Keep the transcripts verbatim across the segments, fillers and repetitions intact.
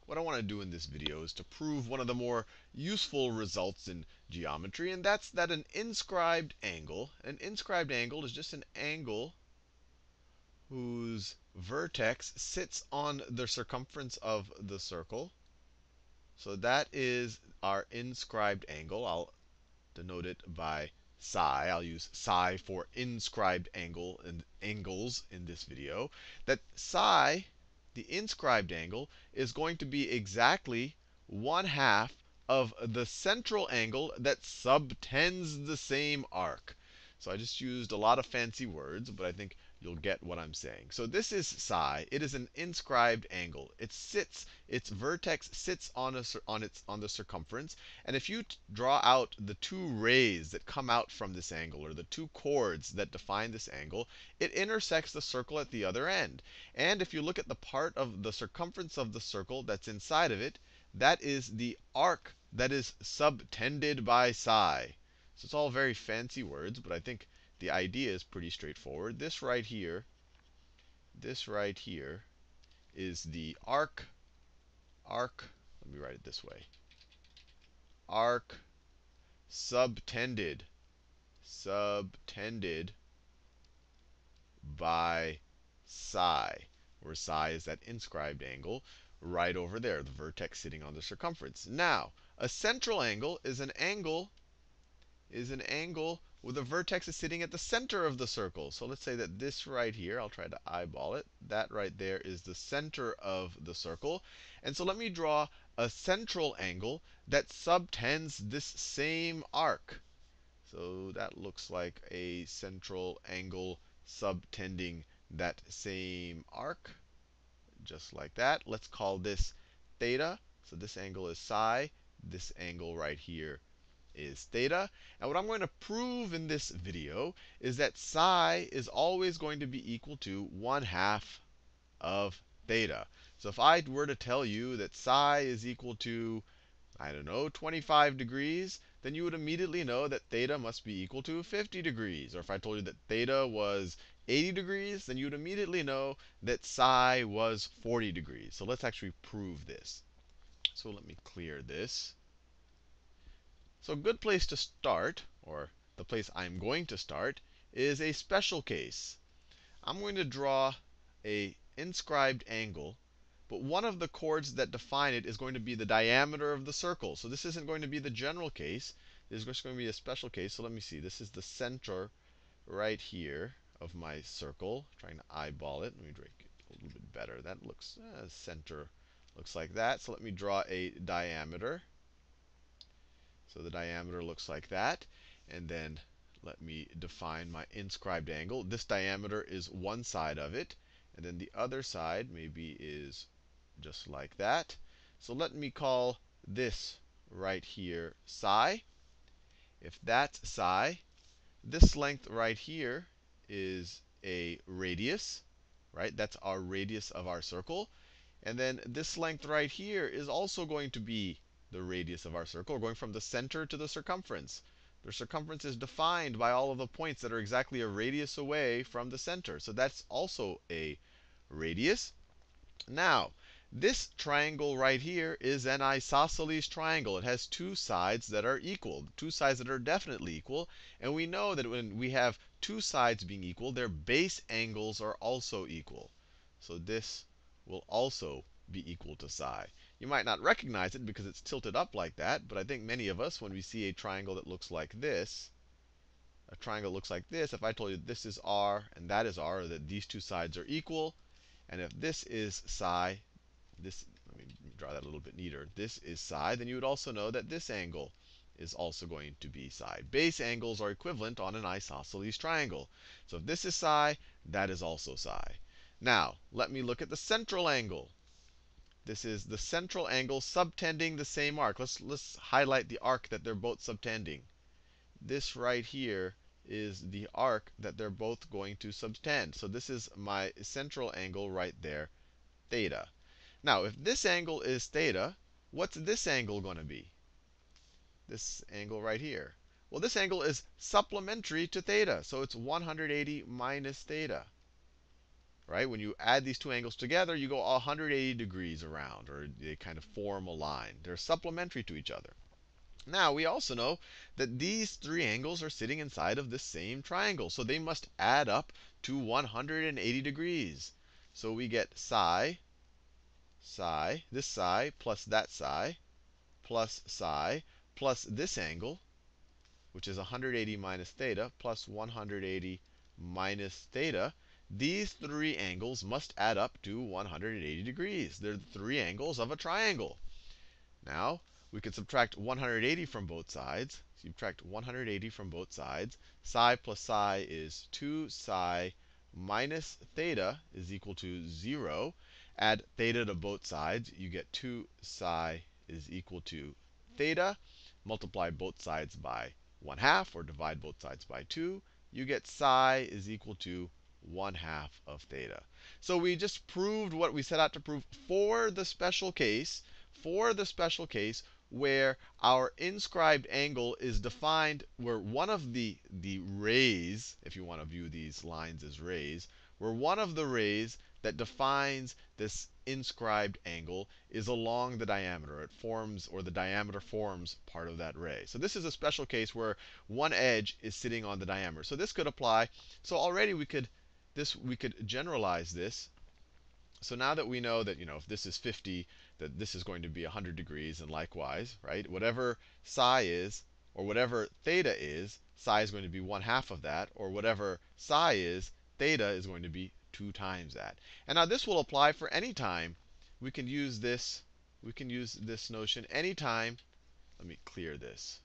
what I want to do in this video is to prove one of the more useful results in geometry, and that's that an inscribed angle, an inscribed angle is just an angle whose vertex sits on the circumference of the circle. So that is our inscribed angle. I'll denote it by psi. I'll use psi for inscribed angle and angles in this video. That psi, the inscribed angle, is going to be exactly one half of the central angle that subtends the same arc. So I just used a lot of fancy words, but I think you'll get what I'm saying. So this is psi. It is an inscribed angle. It sits, its vertex sits on a, on its on the circumference. And if you draw out the two rays that come out from this angle, or the two chords that define this angle, it intersects the circle at the other end. And if you look at the part of the circumference of the circle that's inside of it, that is the arc that is subtended by psi. So it's all very fancy words, but I think the idea is pretty straightforward. This right here, this right here is the arc, arc, let me write it this way, arc subtended, subtended by psi, where psi is that inscribed angle right over there, the vertex sitting on the circumference. Now, a central angle is an angle is an angle where the vertex is sitting at the center of the circle. So let's say that this right here, I'll try to eyeball it. That right there is the center of the circle. And so let me draw a central angle that subtends this same arc. So that looks like a central angle subtending that same arc, just like that. Let's call this theta. So this angle is psi. This angle right here is theta. And what I'm going to prove in this video is that psi is always going to be equal to one half of theta. So if I were to tell you that psi is equal to, I don't know, twenty-five degrees, then you would immediately know that theta must be equal to fifty degrees. Or if I told you that theta was eighty degrees, then you would immediately know that psi was forty degrees. So let's actually prove this. So let me clear this. So a good place to start, or the place I'm going to start, is a special case. I'm going to draw a inscribed angle, but one of the chords that define it is going to be the diameter of the circle. So this isn't going to be the general case. This is just going to be a special case. So let me see. This is the center right here of my circle. I'm trying to eyeball it. Let me make it a little bit better. That looks, uh, center looks like that. So let me draw a diameter. So the diameter looks like that. And then let me define my inscribed angle. This diameter is one side of it. And then the other side maybe is just like that. So let me call this right here psi. If that's psi, this length right here is a radius, right? That's our radius of our circle. And then this length right here is also going to be the radius of our circle. We're going from the center to the circumference. The circumference is defined by all of the points that are exactly a radius away from the center. So that's also a radius. Now, this triangle right here is an isosceles triangle. It has two sides that are equal, two sides that are definitely equal. And we know that when we have two sides being equal, their base angles are also equal. So this will also be equal to psi. You might not recognize it because it's tilted up like that, but I think many of us, when we see a triangle that looks like this, a triangle looks like this, if I told you this is r and that is r, or that these two sides are equal, and if this is psi, this, let me draw that a little bit neater, this is psi, then you would also know that this angle is also going to be psi. Base angles are equivalent on an isosceles triangle. So if this is psi, that is also psi. Now, let me look at the central angle. This is the central angle subtending the same arc. Let's, let's highlight the arc that they're both subtending. This right here is the arc that they're both going to subtend. So this is my central angle right there, theta. Now, if this angle is theta, what's this angle going to be? This angle right here. Well, this angle is supplementary to theta, so it's one hundred eighty minus theta. right? When you add these two angles together, you go one hundred eighty degrees around, or they kind of form a line. They're supplementary to each other. Now, we also know that these three angles are sitting inside of the same triangle, so they must add up to one hundred eighty degrees. So we get psi, psi, this psi plus that psi, plus psi, plus this angle, which is one hundred eighty minus theta, plus one hundred eighty minus theta. These three angles must add up to one hundred eighty degrees. They're the three angles of a triangle. Now, we can subtract one hundred eighty from both sides. Subtract one hundred eighty from both sides. Psi plus psi is two psi minus theta is equal to zero. Add theta to both sides. You get two psi is equal to theta. Multiply both sides by one half, or divide both sides by two. You get psi is equal to one half of theta. So we just proved what we set out to prove for the special case, for the special case where our inscribed angle is defined, where one of the, the rays, if you want to view these lines as rays, where one of the rays that defines this inscribed angle is along the diameter. It forms, or the diameter forms part of that ray. So this is a special case where one edge is sitting on the diameter. So this could apply. So already we could, this, we could generalize this. So now that we know that, you know, if this is fifty, that this is going to be one hundred degrees, and likewise, right? Whatever psi is, or whatever theta is, psi is going to be one half of that, or whatever psi is, theta is going to be two times that. And now this will apply for any time. We can use this, we can use this notion anytime. Let me clear this.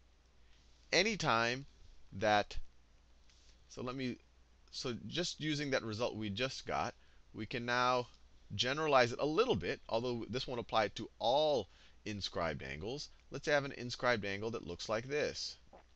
Anytime that, so let me, so just using that result we just got, we can now generalize it a little bit, although this won't apply to all inscribed angles. Let's have an inscribed angle that looks like this.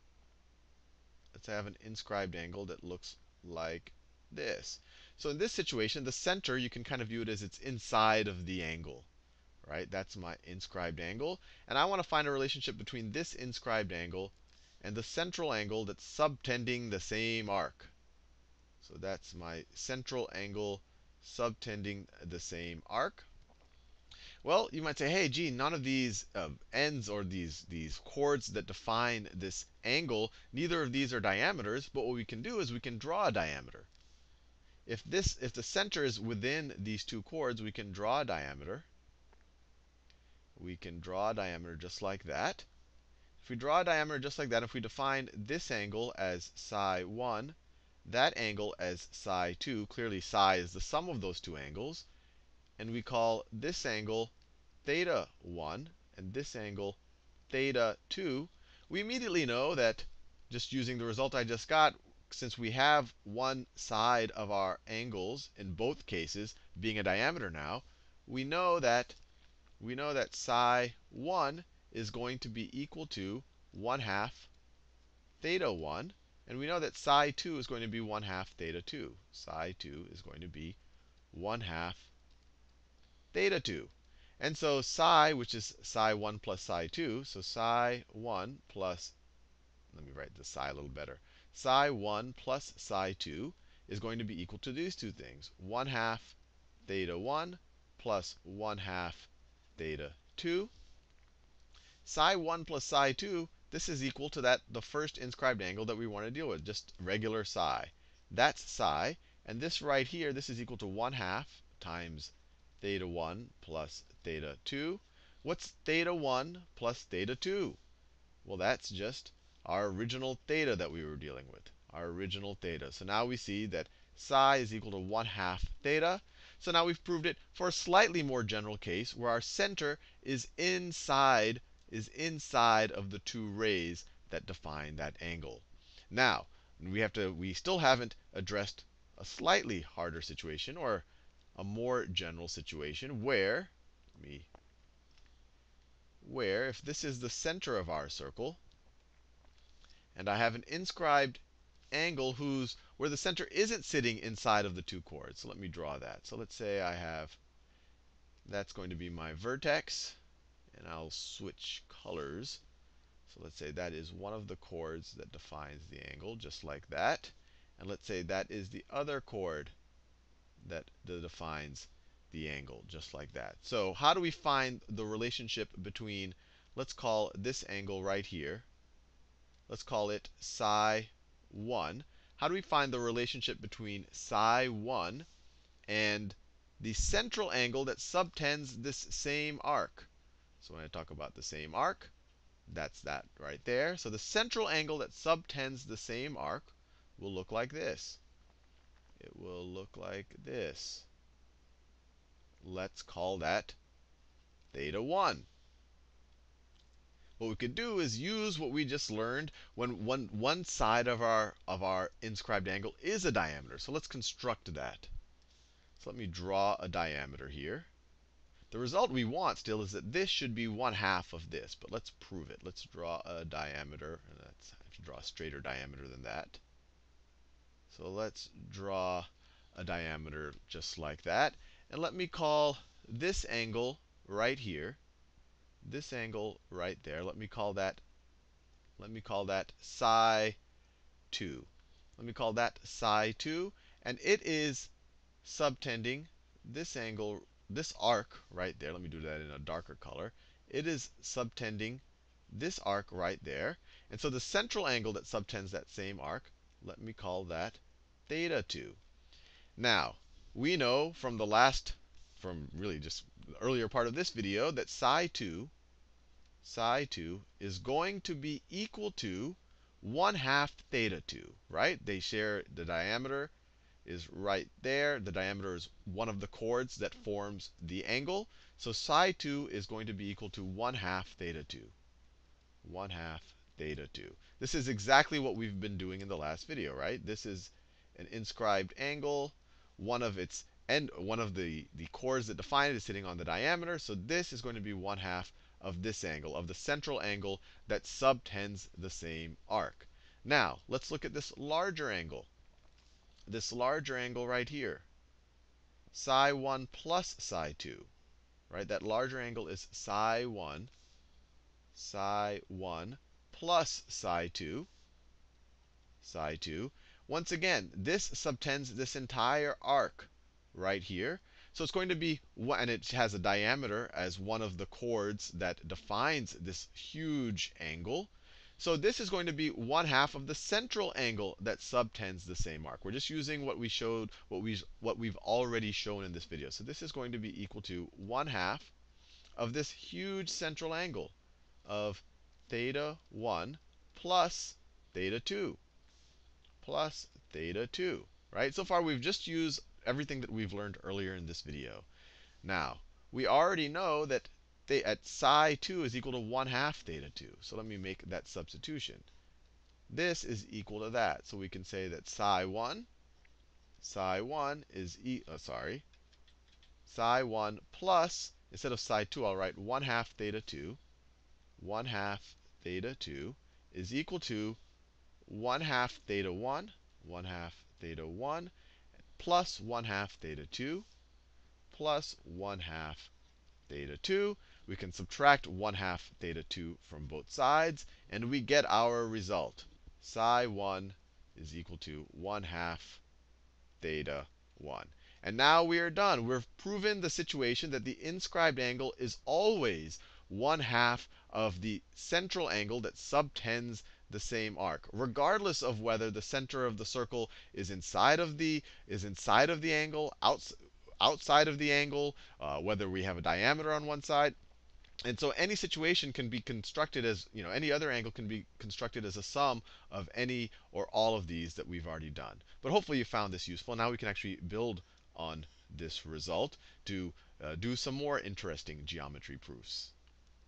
Let's have an inscribed angle that looks like this. So in this situation, the center, you can kind of view it as it's inside of the angle, right? That's my inscribed angle. And I want to find a relationship between this inscribed angle and the central angle that's subtending the same arc. So that's my central angle subtending the same arc. Well, you might say, hey, gee, none of these uh, ends, or these, these chords that define this angle, neither of these are diameters. But what we can do is we can draw a diameter. If, this, if the center is within these two chords, we can draw a diameter. We can draw a diameter just like that. If we draw a diameter just like that, if we define this angle as psi one, that angle as psi two, clearly psi is the sum of those two angles, and we call this angle theta one, and this angle theta two, we immediately know that, just using the result I just got, since we have one side of our angles in both cases being a diameter now, we know that we know that psi one is going to be equal to one half theta one, and we know that psi two is going to be one half theta two. Psi two is going to be one half theta two. And so psi, which is psi one plus psi two, so psi one plus, let me write the psi a little better. Psi one plus psi two is going to be equal to these two things. one half theta one plus one half theta two. Psi one plus psi two, this is equal to that, the first inscribed angle that we want to deal with, just regular psi. That's psi. And this right here, this is equal to one half times theta one plus theta two. What's theta one plus theta two? Well, that's just our original theta that we were dealing with, our original theta. So now we see that psi is equal to one half theta. So now we've proved it for a slightly more general case where our center is inside is inside of the two rays that define that angle. Now, we have to we still haven't addressed a slightly harder situation, or a more general situation where let me where if this is the center of our circle, and I have an inscribed angle whose where the center isn't sitting inside of the two chords. So let me draw that. So let's say I have, that's going to be my vertex, and I'll switch colors. So let's say that is one of the chords that defines the angle, just like that. And let's say that is the other chord that defines the angle, just like that. So how do we find the relationship between, let's call this angle right here, let's call it psi one. How do we find the relationship between psi one and the central angle that subtends this same arc? So when I talk about the same arc, that's that right there. So the central angle that subtends the same arc will look like this. It will look like this. Let's call that theta one. What we could do is use what we just learned when one, one side of our, of our inscribed angle is a diameter. So let's construct that. So let me draw a diameter here. The result we want still is that this should be one half of this. But let's prove it. Let's draw a diameter. And let's have to draw a straighter diameter than that. So let's draw a diameter just like that. And let me call this angle right here, this angle right there, let me call that, let me call that psi two. Let me call that psi two. And it is subtending this angle, this arc right there. Let me do that in a darker color. It is subtending this arc right there. And so the central angle that subtends that same arc, let me call that theta two. Now, we know from the last, from really just the earlier part of this video, that psi two, psi two is going to be equal to one half theta two, right? They share the diameter is right there. The diameter is one of the chords that forms the angle. So psi two is going to be equal to one half theta two. one half theta two. This is exactly what we've been doing in the last video, right? This is an inscribed angle. One of its end, one of the, the chords that define it is sitting on the diameter. So this is going to be one half of this angle, of the central angle that subtends the same arc. Now, let's look at this larger angle. This larger angle right here. Psi one plus psi two. Right? That larger angle is psi one, psi one plus psi two, psi two. Once again, this subtends this entire arc right here. So it's going to be, and it has a diameter as one of the chords that defines this huge angle. So this is going to be one half of the central angle that subtends the same arc. We're just using what we showed, what we what we've already shown in this video. So this is going to be equal to one half of this huge central angle of theta one plus theta two, plus theta two. Right? So far, we've just used everything that we've learned earlier in this video. Now, we already know that they, at psi two is equal to one half theta two. So let me make that substitution. This is equal to that. So we can say that psi one, psi one is, e uh, sorry, psi one plus, instead of psi two, I'll write one half theta two. one half theta two is equal to one half theta one, one half theta one, plus one half theta two, plus one half theta two. We can subtract one half theta two from both sides, and we get our result. Psi one is equal to one half theta one. And now we are done. We've proven the situation that the inscribed angle is always one half of the central angle that subtends the same arc, regardless of whether the center of the circle is inside of the is inside of the angle, outs, outside of the angle, uh, whether we have a diameter on one side. And so any situation can be constructed as, you know, any other angle can be constructed as a sum of any or all of these that we've already done. But hopefully you found this useful. Now we can actually build on this result to uh, do some more interesting geometry proofs.